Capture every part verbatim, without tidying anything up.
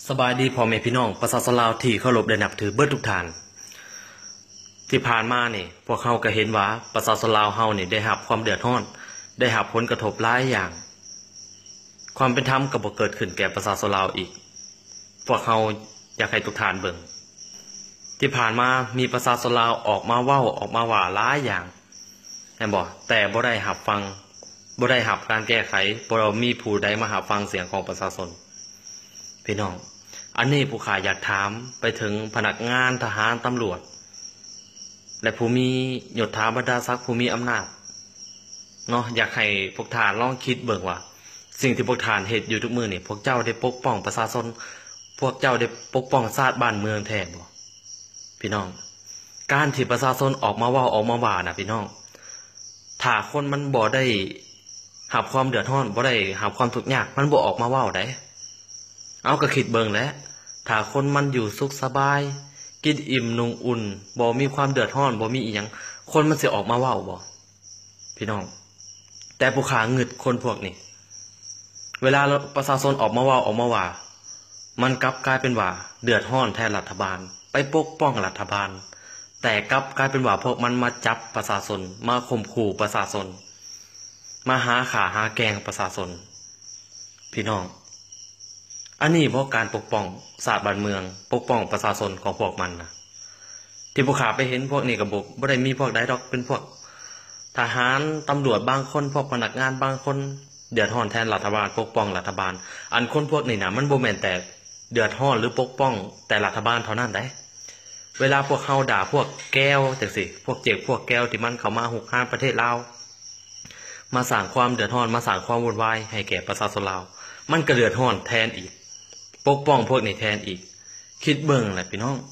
สบายดีพ่อแม่พี่น้องประชาชนลาวที่เคารพได้นับถือเบิดทุกท่านที่ผ่านมานี่พวกเฮาก็เห็นว่าประชาชนลาวเฮานี่ได้รับความเดือดร้อนได้รับผลกระทบหลายอย่างความเป็นธรรมก็บ่เกิดขึ้นแก่ประชาชนลาวอีกพวกเฮาอยากให้ทุกท่านเบิ่งที่ผ่านมามีประชาชนลาวออกมาเว้าออกมาว่าหลายอย่างแม่นบ่แต่บ่ได้รับฟังบ่ได้รับการแก้ไขบ่มีผู้ใดมารับฟังเสียงของประชาชนพี่น้องอันนี้ผู้ข่าอยากถามไปถึงพนักงานทหารตำรวจและผู้มียศถาบรรดาศักดิ์ผู้มีอำนาจเนาะอยากให้พวกท่านลองคิดเบิ่งว่าสิ่งที่พวกท่านเฮ็ดอยู่ทุกมื้อนี่พวกเจ้าได้ปกป้องประชาชนพวกเจ้าได้ปกป้องชาติบ้านเมืองแท้บ่พี่น้องการที่ประชาชนออกมาเว้าออกมาว่าน่ะพี่น้องถ้าคนมันบ่ได้รับความเดือดร้อนบ่ได้รับความทุกข์ยากมันบ่ออกมาเว้าได้เอาก็คิดเบิ่งแหละถ้าคนมันอยู่สุขสบายกินอิ่มนุ่งอุ่นบ่มีความเดือดร้อนบ่มีอีหยังคนมันสิออกมาเว้าบ่พี่น้องแต่ผู้ขาหงึดคนพวกนี้เวลาประชาชนออกมาเว้าออกมาว่ามันกลับกลายเป็นว่าเดือดร้อนแทนรัฐบาลไปปกป้องรัฐบาลแต่กลับกลายเป็นว่าพวกมันมาจับประชาชนมาข่มขู่ประชาชนมาหาข่าหาแกงประชาชนพี่น้องอันนี้เพราะการปกป้องชาติบ้านเมืองปกป้องประชาชนของพวกมันนะที่ผู้ขาไปเห็นพวกนี้กับบุบ่ได้มีพวกใดดอกเป็นพวกทหารตำรวจบางคนพวกพนักงานบางคนเดือดร้อนแทนรัฐบาลปกป้องรัฐบาลอันคนพวกนี้นะมันบ่แม่นแต่เดือดร้อนหรือปกป้องแต่รัฐบาลเท่านั้นได้เวลาพวกเฮาด่าพวกแก้วจังซี่พวกเจ็กพวกแก้วที่มันเข้ามาหุกห้ามประเทศลาวมาสร้างความเดือดร้อนมาสร้างความวุ่นวายให้แก่ประชาชนลาวมันก็เดือดร้อนแทนอีกปกป้องพวกนี้แทนอีกคิดเบิ่งแหละพี่น้อง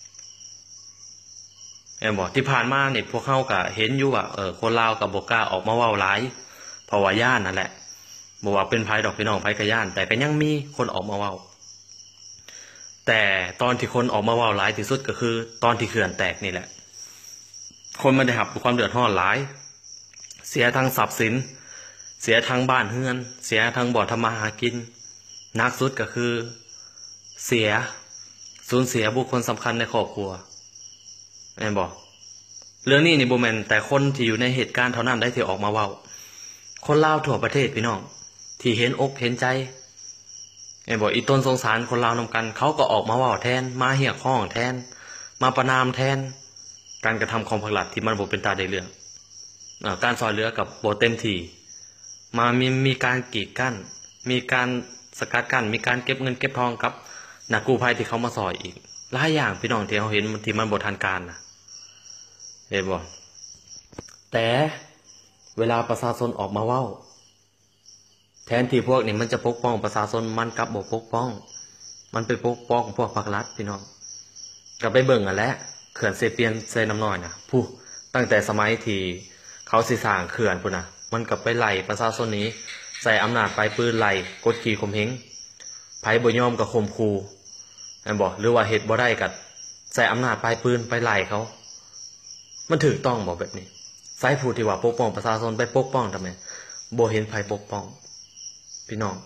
แม่นบ่ที่ผ่านมานี่พวกเฮาก็เห็นอยู่ว่าเออคนลาวก็บ่กล้าออกมาเว้าหลายเพราะว่าย่านนั่นแหละบ่ว่าเป็นไผดอกพี่น้องไผก็ย่านแต่ก็ยังมีคนออกมาเว้าแต่ตอนที่คนออกมาเว้าหลายที่สุดก็คือตอนที่เขื่อนแตกนี่แหละคนมันได้รับความเดือดร้อนหลายเสียทั้งทรัพย์สินเสียทั้งบ้านเรือนเสียทั้งบ่อทำมาหากินหนักสุดก็คือเสียสูญเสียบุคคลสำคัญในครอบครัวแม่นบอกเรื่องนี้นี่บ่แม่นแต่คนที่อยู่ในเหตุการณ์เท่านั้นได้ที่ออกมาเว้าคนลาวทั่วประเทศพี่น้องที่เห็นอกเห็นใจแม่นบอกอีต้นสงสารคนลาวนำกันเขาก็ออกมาเว้าแทนมาเรียกร้องแทนมาประณามแทนการกระทำของพรรครัฐที่มันบ่เป็นตาได้เรื่องอ่าการช่วยเหลือกับบ่เต็มที่มามีมีการกีดกั้นมีการสกัดกั้นมีการเก็บเงินเก็บทองกับนักกู้ภัยที่เขามาซอยอีกหลายอย่างพี่น้องที่เขาเห็นที่มันบ่ทันการนะเห็นบ่แต่เวลาประชาชนออกมาเว้าแทนที่พวกนี้มันจะปกป้องประชาชนมันกลับบ่ปกป้องมันไปปกป้องพวกพรรครัฐพี่น้องก็ไปเบิ่งกันแหละเขื่อนเซเปียนเซน้ำน้อยนะผู้ตั้งแต่สมัยที่เขาสิสร้างเขื่อนพุ่นน่ะมันก็ไปไล่ประชาชนนี้ใส่อำนาจปลายปืนไล่กดขี่ข่มเหงไผบ่ยอมก็ข่มขู่แม่นบ่หรือว่าเฮ็ดบ่ได้ก็ใส่อำนาจปลายปืนไปไล่เขามันถูกต้องบ่แบบนี้สายผู้ที่ว่าปกป้องประชาชนไปปกป้องทำไมบ่เห็นไผปกป้องพี่น้อง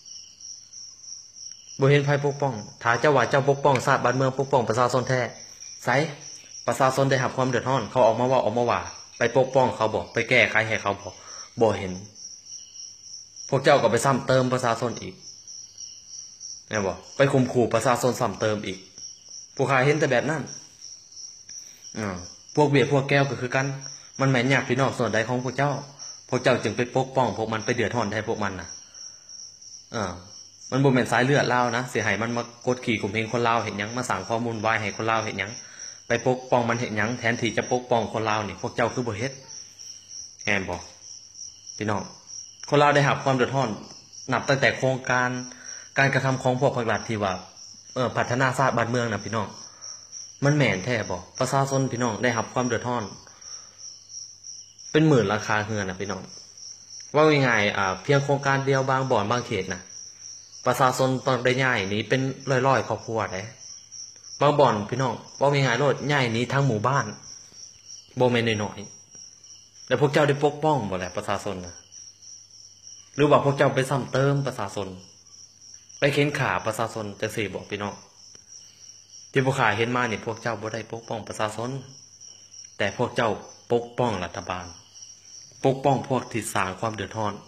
บ่เห็นไผปกป้องถ้าเจ้าว่าเจ้าปกป้องชาติบ้านเมืองปกป้องประชาชนแท้ไสประชาชนได้รับความเดือดร้อนเขาออกมาว่าออกมาว่าไปปกป้องเขาบ่ไปแก้ไขให้เขาบ่บ่เห็นพวกเจ้าก็ไปซ้ำเติมประชาชนอีกแม่นบ่ไปข่มขู่ประชาชนซ้ำเติมอีกพวกข้าเห็นแต่แบบนั้นอ่าพวกเบียดพวกแก้วก็คือกันมันแม่นยากพี่น้องส่วนใดของพวกเจ้าพวกเจ้าจึงไปปกป้องพวกมันไปเดือดร้อนให้พวกมันน่ะอ่ามันบ่แม่นสายเลือดลาวนะสิให้มันมากดขี่ข่มเหงคนลาวเฮ็ดหยังมาสร้างข้อมูลไว้ให้คนลาวเฮ็ดหยังไปปกป้องมันเฮ็ดหยังแทนที่จะปกป้องคนลาวนี่พวกเจ้าคือบ่เฮ็ดแม่นบ่พี่น้องคนลาวได้รับความเดือดร้อนนับตั้งแต่โครงการการกระทำของพวกพรรครัฐที่ว่าเออพัฒนาชาติบ้านเมืองน่ะพี่น้องมันแม่นแท้บ่ประชาชนพี่น้องได้รับความเดือดร้อนเป็นหมื่นราคาเฮือนน่ะพี่น้องว่าง่ายๆอ่าเพียงโครงการเดียวบางบ่อนบางเขตน่ะประชาชนต้องได้ย้ายหนีเป็นร้อยๆครอบครัวได้บางบ่อนพี่น้องว่าง่ายๆโลดย้ายหนีทั้งหมู่บ้านบ่แม่นน้อยๆแล้วพวกเจ้าได้ปกป้องบ่แหละประชาชนน่ะหรือว่าพวกเจ้าไปซ้ำเติมประชาชนไปเค้นขาประชาชนจังซี่บอกพี่น้องที่พวกข้าเห็นมานี่พวกเจ้าบ่ได้ปกป้องประชาชนแต่พวกเจ้าปกป้องรัฐบาลปกป้องพวกที่สร้างความเดือดร้อน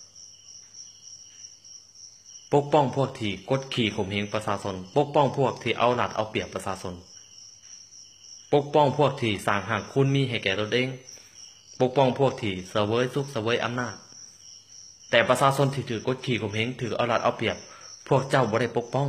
ปกป้องพวกที่กดขี่ข่มเหงประชาชนปกป้องพวกที่เอารัดเอาเปรียบประชาชนปกป้องพวกที่สร้างหางคุณมีให้แก่ตนเองปกป้องพวกที่เสวยสุขเสวยอำนาจแต่ประชาชนที่ถือกดขี่ข่มเหงถือเอารัดเอาเปรียบพวกเจ้าบ่ได้ปกป้อง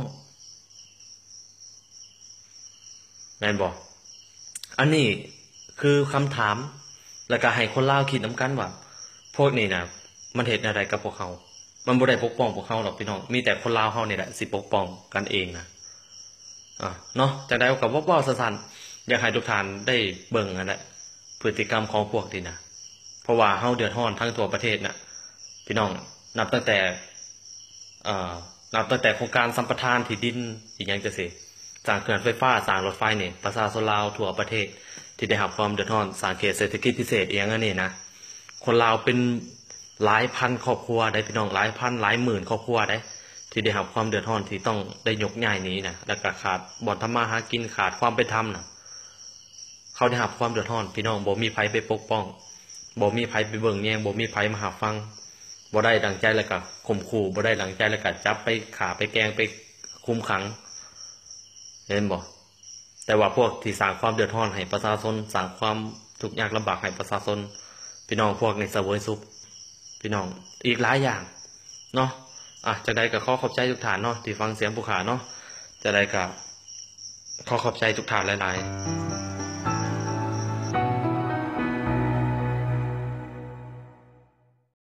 แม่นบ่อันนี้คือคำถามแล้วก็ให้คนลาวคิดนำกันว่าพวกนี้นะมันเฮ็ดอะไรกับพวกเขามันบ่ได้ปกป้องพวกเขาหรอกพี่น้องมีแต่คนลาวเฮานี่แหละสิปกป้องกันเองนะอ่ะเนาะจังได๋ก็เว้าๆสั้นๆอยากให้ทุกท่านได้เบิ่งนั่นแหละพฤติกรรมของพวกนี้นะเพราะว่าเฮาเดือดร้อนทั้งทั่วประเทศน่ะพี่น้องนับตั้งแต่เอ่อนับตั้งแต่โครงการสัมปทานที่ดินอีกอย่างจังซี่สร้างเขื่อนไฟฟ้าสร้างรถไฟนี่ประชาชนลาวทั่วประเทศที่ได้รับความเดือดร้อนสร้างเขตเศรษฐกิจพิเศษอีกอย่างอันนี้นะคนลาวเป็นหลายพันครอบครัวได้พี่น้องหลายพันหลายหมื่นครอบครัวได้ที่ได้รับความเดือดร้อนที่ต้องได้ยกย้ายนี้นะแล้วก็ขาดบ่อนทำมาหากินขาดความเป็นธรรมนะเขาได้รับความเดือดร้อนพี่น้องบ่มีไผไปปกป้องบ่มีไผไปเบิ่งแยงบ่มีไผมาหาฟังบ่ได้ดังใจแล้วก็ข่มขู่บ่ได้ดังใจแล้วก็จับไปขาไปแกงไปคุมขังเห็นบ่แต่ว่าพวกที่สร้างความเดือดร้อนให้ประชาชนสร้างความทุกข์ยากลำบากให้ประชาชนพี่น้องพวกในเสวยสุขพี่น้องอีกหลายอย่างเนาะอ่ะจังใดก็ขอขอบใจทุกท่านเนาะที่ฟังเสียงผู้ขาเนาะจังใดก็ขอขอบใจทุกท่านหลายๆ